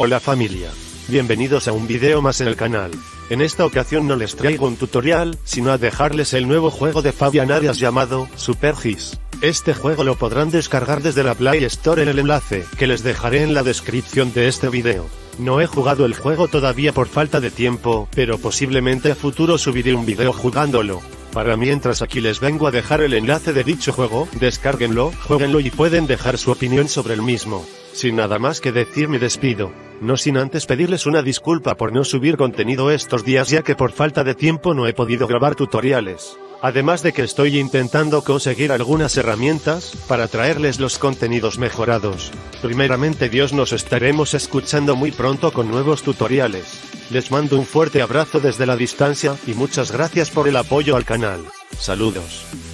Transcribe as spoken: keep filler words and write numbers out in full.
Hola familia. Bienvenidos a un video más en el canal. En esta ocasión no les traigo un tutorial, sino a dejarles el nuevo juego de Fabian Arias llamado Super His. Este juego lo podrán descargar desde la Play Store en el enlace que les dejaré en la descripción de este video. No he jugado el juego todavía por falta de tiempo, pero posiblemente a futuro subiré un video jugándolo. Para mientras aquí les vengo a dejar el enlace de dicho juego, descárguenlo, jueguenlo y pueden dejar su opinión sobre el mismo. Sin nada más que decir me despido, no sin antes pedirles una disculpa por no subir contenido estos días ya que por falta de tiempo no he podido grabar tutoriales. Además de que estoy intentando conseguir algunas herramientas, para traerles los contenidos mejorados. Primeramente Dios nos estaremos escuchando muy pronto con nuevos tutoriales. Les mando un fuerte abrazo desde la distancia, y muchas gracias por el apoyo al canal. Saludos.